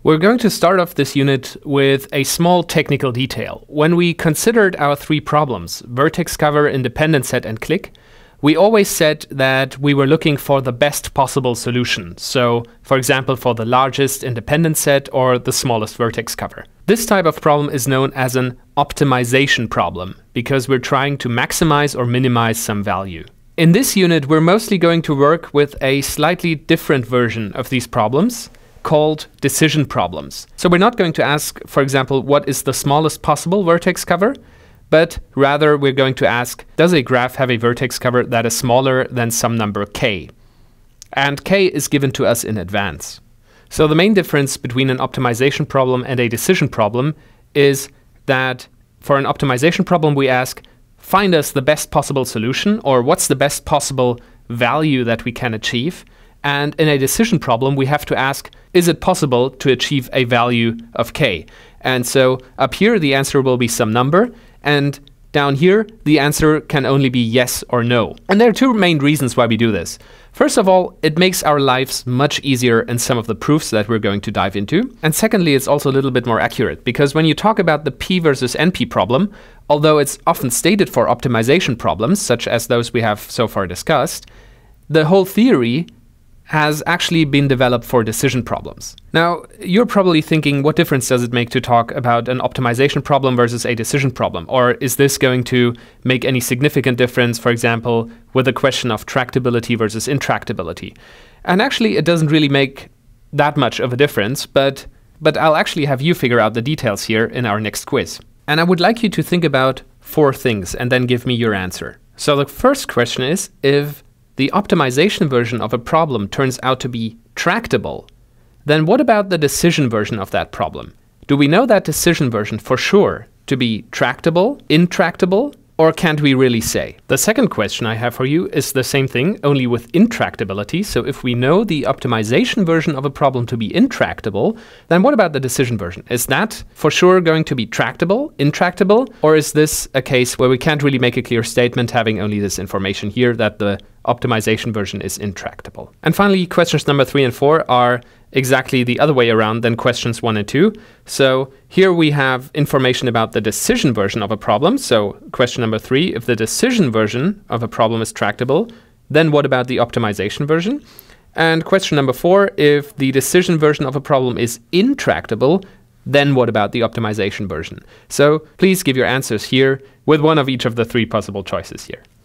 We're going to start off this unit with a small technical detail. When we considered our three problems, vertex cover, independent set, and click, we always said that we were looking for the best possible solution. So, for example, for the largest independent set or the smallest vertex cover. This type of problem is known as an optimization problem because we're trying to maximize or minimize some value. In this unit, we're mostly going to work with a slightly different version of these problems, called decision problems. So we're not going to ask, for example, what is the smallest possible vertex cover, but rather we're going to ask, does a graph have a vertex cover that is smaller than some number k? And k is given to us in advance. So the main difference between an optimization problem and a decision problem is that for an optimization problem we ask, find us the best possible solution, or what's the best possible value that we can achieve. And in a decision problem, we have to ask, is it possible to achieve a value of k? And so up here, the answer will be some number. And down here, the answer can only be yes or no. And there are two main reasons why we do this. First of all, it makes our lives much easier in some of the proofs that we're going to dive into. And secondly, it's also a little bit more accurate, because when you talk about the P versus NP problem, although it's often stated for optimization problems, such as those we have so far discussed, the whole theory has actually been developed for decision problems. Now, you're probably thinking, what difference does it make to talk about an optimization problem versus a decision problem? Or is this going to make any significant difference, for example, with the question of tractability versus intractability? And actually, it doesn't really make that much of a difference, but I'll actually have you figure out the details here in our next quiz. And I would like you to think about 4 things and then give me your answer. So the first question is, if the optimization version of a problem turns out to be tractable, then what about the decision version of that problem? Do we know that decision version for sure to be tractable, intractable, or can't we really say? The second question I have for you is the same thing, only with intractability. So if we know the optimization version of a problem to be intractable, then what about the decision version? Is that for sure going to be tractable, intractable, or is this a case where we can't really make a clear statement having only this information here that the optimization version is intractable? And finally, questions number 3 and 4 are exactly the other way around than questions 1 and 2. So here we have information about the decision version of a problem. So question number 3, if the decision version of a problem is tractable, then what about the optimization version? And question number 4, if the decision version of a problem is intractable, then what about the optimization version? So please give your answers here with one of each of the 3 possible choices here.